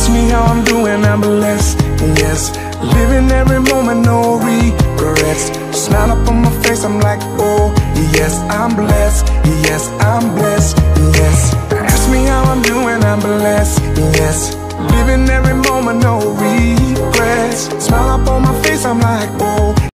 Ask me how I'm doing, I'm blessed, yes. Living every moment, no regrets. Smile up on my face, I'm like, oh, yes, I'm blessed, yes, I'm blessed, yes. Ask me how I'm doing, I'm blessed, yes. Living every moment, no regrets. Smile up on my face, I'm like, oh,